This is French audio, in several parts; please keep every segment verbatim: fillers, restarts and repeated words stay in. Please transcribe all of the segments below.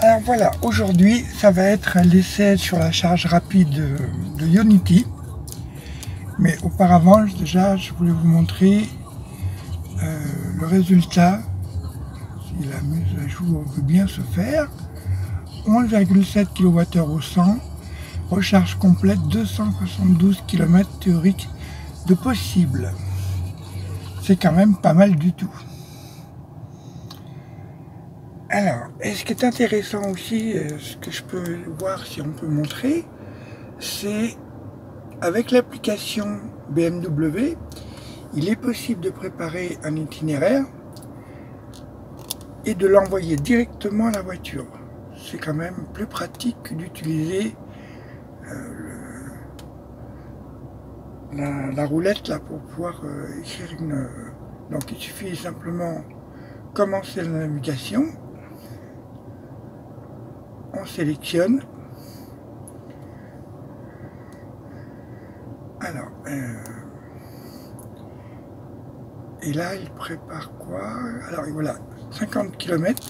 Alors voilà, aujourd'hui ça va être l'essai sur la charge rapide de, de Ionity. Mais auparavant, déjà, je voulais vous montrer euh, le résultat, si la mise à jour veut bien se faire. onze virgule sept kilowattheures au cent, recharge complète deux cent soixante-douze kilomètres théoriques de possible. C'est quand même pas mal du tout. Alors, et ce qui est intéressant aussi, ce que je peux voir si on peut montrer, c'est avec l'application B M W, il est possible de préparer un itinéraire et de l'envoyer directement à la voiture. C'est quand même plus pratique que d'utiliser euh, la, la roulette là pour pouvoir euh, écrire une... Euh, donc il suffit simplement commencer la navigation. On sélectionne. Alors, euh, et là, il prépare quoi? Alors, voilà, cinquante kilomètres.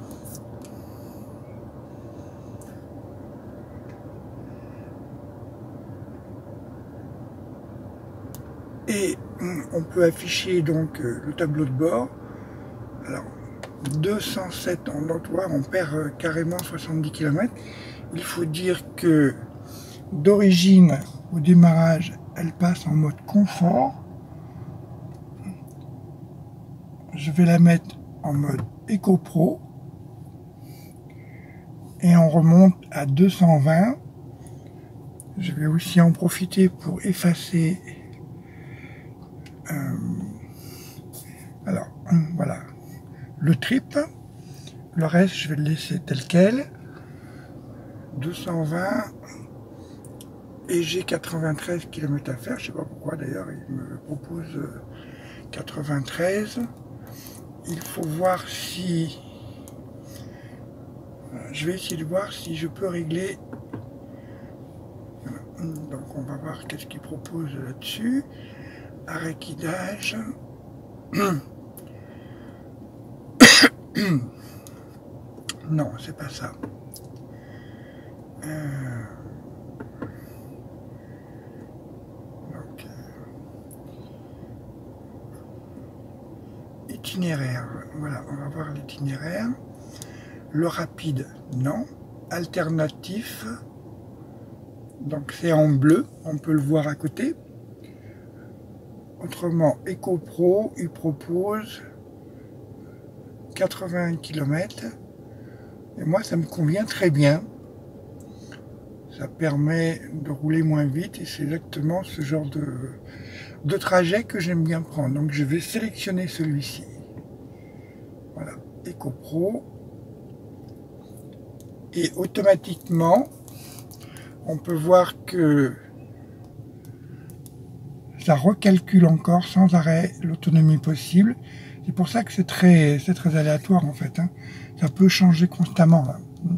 Et on peut afficher donc le tableau de bord. Alors, deux cent sept, on doit voir, on perd carrément soixante-dix kilomètres. Il faut dire que d'origine, au démarrage, elle passe en mode confort. Je vais la mettre en mode Eco Pro. Et on remonte à deux cent vingt. Je vais aussi en profiter pour effacer. Euh, alors, voilà. Le trip, le reste je vais le laisser tel quel, deux cent vingt, et j'ai quatre-vingt-treize kilomètres à faire, je sais pas pourquoi d'ailleurs il me propose quatre-vingt-treize. Il faut voir si, je vais essayer de voir si je peux régler, donc on va voir qu'est-ce qu'il propose là-dessus, arrêt guidage. Non, c'est pas ça. Euh... Donc, euh... itinéraire. Voilà, on va voir l'itinéraire. Le rapide, non. Alternatif. Donc c'est en bleu, on peut le voir à côté. Autrement, Eco Pro, il propose quatre-vingts kilomètres. Et moi, ça me convient très bien. Ça permet de rouler moins vite et c'est exactement ce genre de, de trajet que j'aime bien prendre. Donc, je vais sélectionner celui-ci. Voilà, Eco Pro. Et automatiquement, on peut voir que ça recalcule encore sans arrêt l'autonomie possible. C'est pour ça que c'est très, c'est très aléatoire en fait. Hein. Ça peut changer constamment. Là.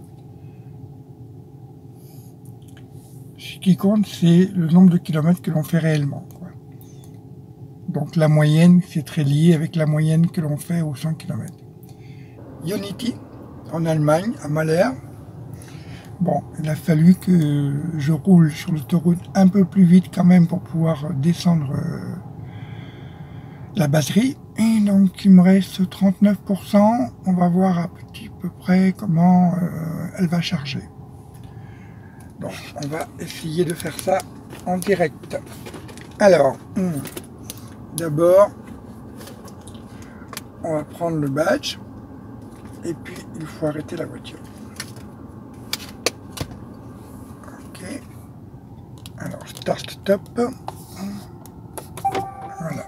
Ce qui compte, c'est le nombre de kilomètres que l'on fait réellement. Quoi. Donc la moyenne, c'est très lié avec la moyenne que l'on fait aux cent kilomètres. Ionity, en Allemagne, à Mahler. Bon, il a fallu que je roule sur l'autoroute un peu plus vite quand même pour pouvoir descendre euh, la batterie. Et donc il me reste trente-neuf pour cent. On va voir à petit peu près comment euh, elle va charger. Donc on va essayer de faire ça en direct. Alors, hum, d'abord, on va prendre le badge. Et puis il faut arrêter la voiture. Ok. Alors start stop. Voilà.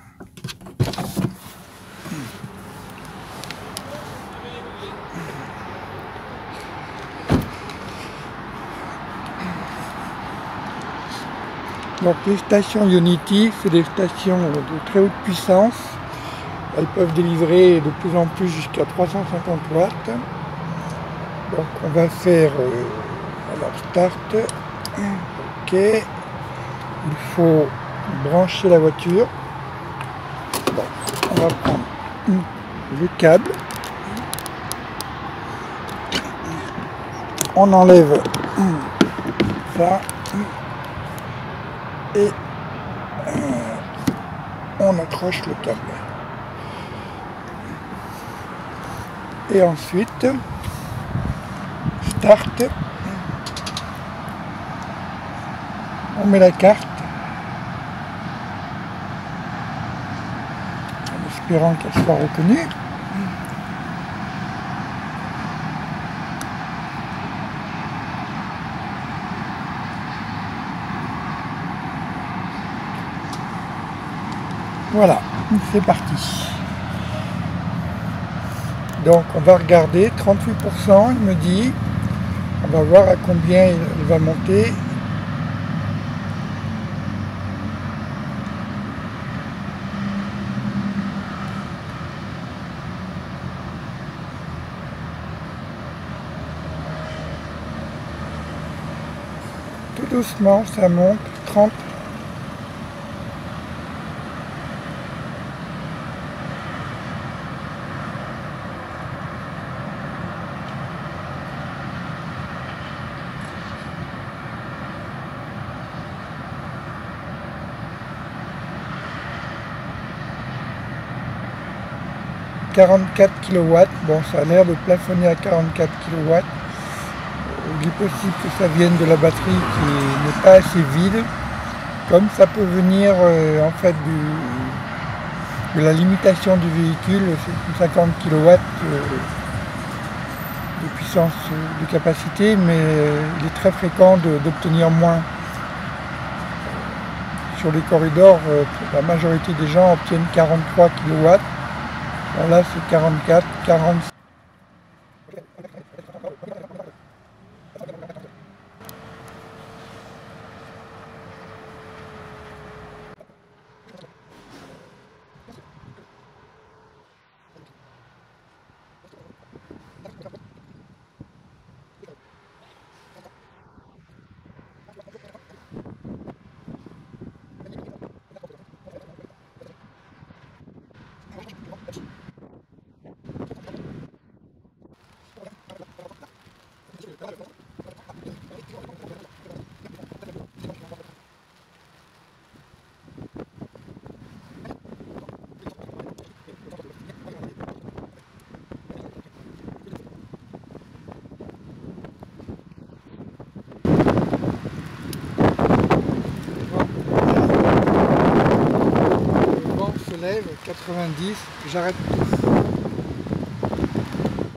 Donc les stations Ionity, c'est des stations de très haute puissance. Elles peuvent délivrer de plus en plus jusqu'à trois cent cinquante watts. Donc on va faire euh, alors start. Ok. Il faut brancher la voiture. Bon, on va prendre le câble. on enlève ça et on accroche le câble. Et ensuite, start, on met la carte, en espérant qu'elle soit reconnue. Voilà, c'est parti. Donc on va regarder, trente-huit pour cent, il me dit, on va voir à combien il va monter. Tout doucement, ça monte, trente. quarante-quatre kilowatts, bon ça a l'air de plafonner à quarante-quatre kilowatts. Il est possible que ça vienne de la batterie qui n'est pas assez vide, comme ça peut venir euh, en fait du, de la limitation du véhicule, c'est cinquante kilowatts euh, de puissance euh, de capacité, mais euh, il est très fréquent d'obtenir moins. Sur les corridors, euh, la majorité des gens obtiennent quarante-trois kilowatts. Bon, là c'est quarante-quatre, quarante-cinq. quatre-vingt-dix, j'arrête.